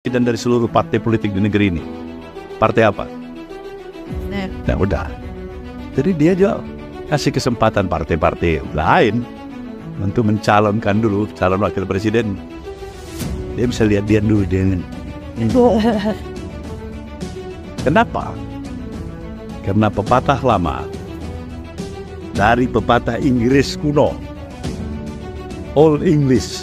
presiden dari seluruh partai politik di negeri ini. Partai apa? Nah udah. Jadi dia juga kasih kesempatan partai-partai lain untuk mencalonkan dulu calon wakil presiden. Dia bisa lihat dia dulu dia. Kenapa? Karena pepatah lama dari pepatah Inggris kuno, Old English,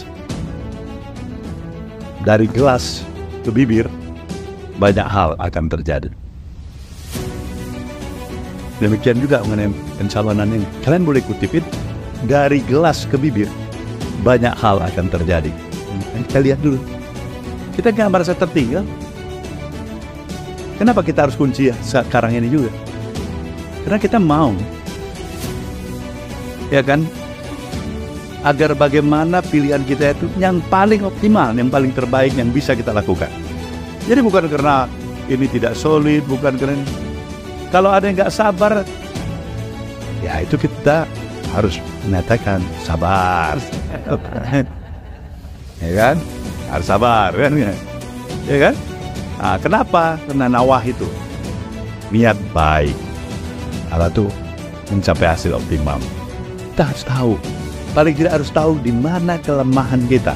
dari gelas ke bibir banyak hal akan terjadi. Demikian juga mengenai pencalonan ini. Kalian boleh kutipin, dari gelas ke bibir banyak hal akan terjadi. Kita lihat dulu. Kita nggak merasa tertinggal. Kenapa kita harus kunci sekarang ini juga? Karena kita mau, ya kan, agar bagaimana pilihan kita itu yang paling optimal, yang paling terbaik yang bisa kita lakukan. Jadi bukan karena ini tidak solid, bukan karena kalau ada yang nggak sabar, ya itu kita harus menyatakan sabar, ya kan, harus sabar kan, ya kan. Nah, kenapa? Karena nawah itu niat baik, Allah tuh mencapai hasil optimal. Kita harus tahu, paling tidak harus tahu di mana kelemahan kita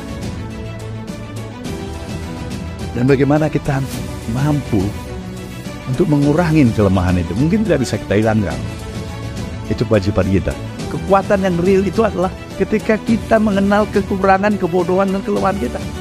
dan bagaimana kita mampu untuk mengurangi kelemahan itu. Mungkin tidak bisa kita hilangkan. Itu kewajiban kita. Kekuatan yang real itu adalah ketika kita mengenal kekurangan, kebodohan, dan kelemahan kita.